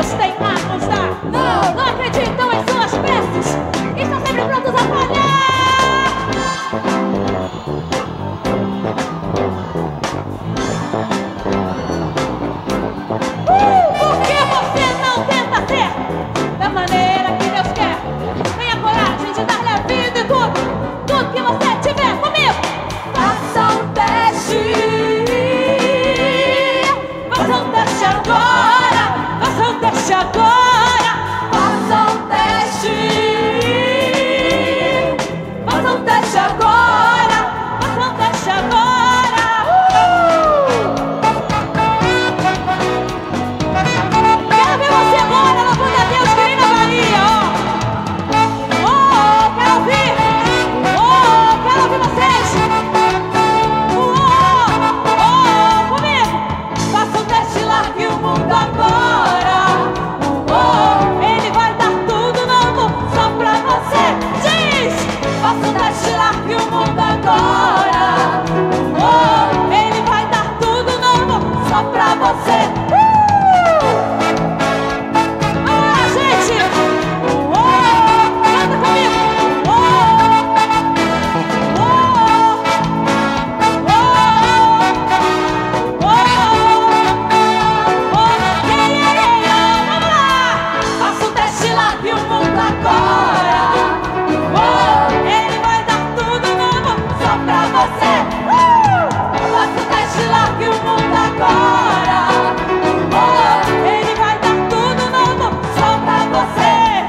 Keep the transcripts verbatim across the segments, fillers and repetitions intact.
Deus tem a nos dar. Não, não acreditam em suas preces, estão sempre prontos a falhar. Uh, por que você não tenta ser da maneira que Deus quer? Tenha coragem de dar-lhe a vida e tudo, tudo que você tiver comigo. Faça um teste, faça um teste agora, faça um teste agora, faça um teste, faça um teste agora, faça um teste agora. Uh! Quero ver você agora, louvando a Deus, querendo a Maria, ó. Oh, quero ouvir, oh, quero ouvir vocês. Largue o mundo agora. Oh, ele vai dar tudo novo só pra você. Diz, faça um teste, largue o mundo agora. Oh, ele vai dar tudo novo só pra você. Uh! Ah, gente! Oh, canta comigo. Largue o mundo agora. Oh, ele vai dar tudo novo só pra você.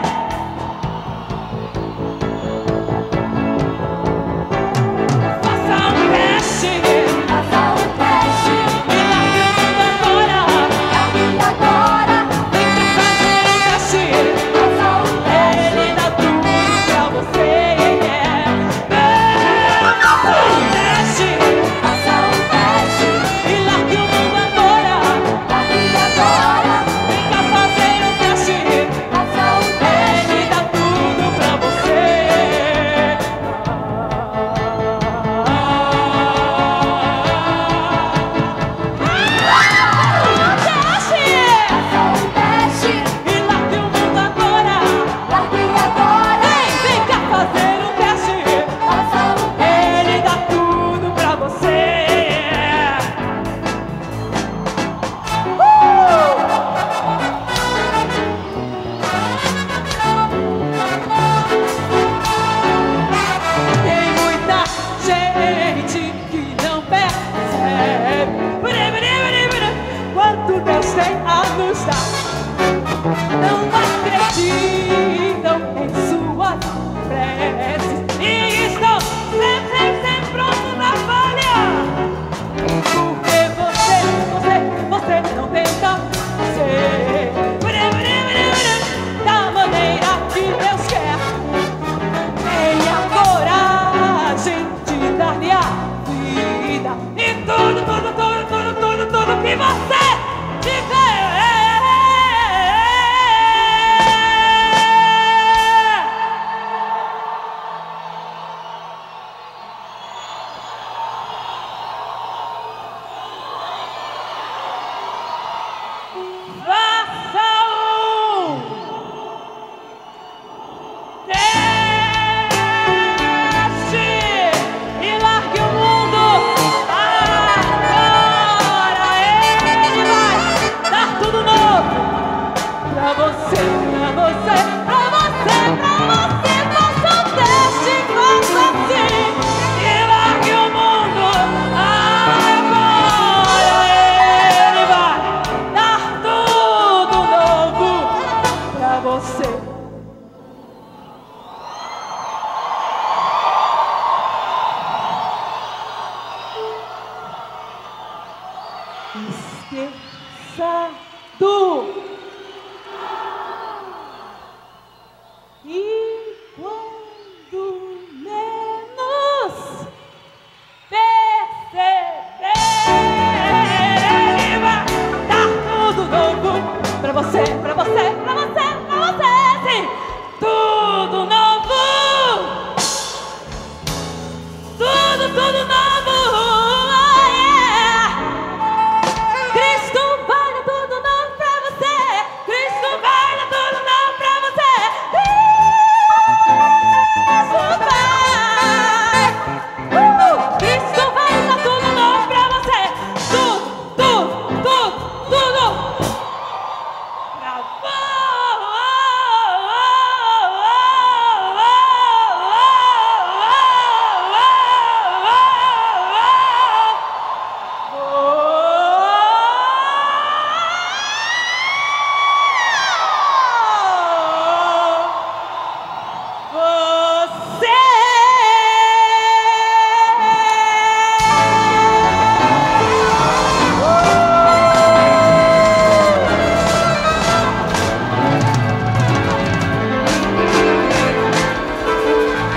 Faça um teste, faça um teste e largue o mundo agora. Largue agora. Vem cá fazer um teste, faça um teste. Ele dá tudo pra você. Faça um teste, faça um teste. E largue o mundo agora. Largue agora. Vem cá fazer um teste. Faça um teste. Ele dá tudo pra você. Faça um teste. E largue o mundo agora. Largue agora. Vem, vem cá fazer um teste. Faça um teste. Ele dá tudo pra você. Tem muita gente que não percebe quanto Deus tem a nos dar. Não acreditam em suas preces e estão sempre, sempre prontos a falhar. Porque você, você, você não tenta ser da maneira que Deus quer. Tenha coragem de dar-lhe a vida e tudo, tudo, tudo, tudo, tudo, tudo que você tiver. Faça um teste e largue o mundo agora. Ele vai dar tudo novo pra você, pra você, pra você, pra você. Faça um teste, faça assim e largue o mundo agora. Ele vai dar tudo novo pra você. Esqueça do e quando menos perceber, ele vai dar tudo novo pra você, pra você, pra você, pra você, sim. Tudo novo, tudo, tudo novo. Oh, yeah. Cristo vai dar tudo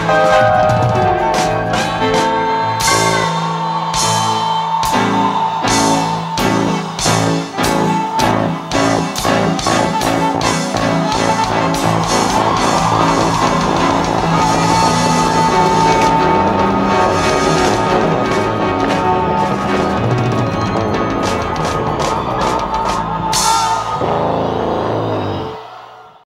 Música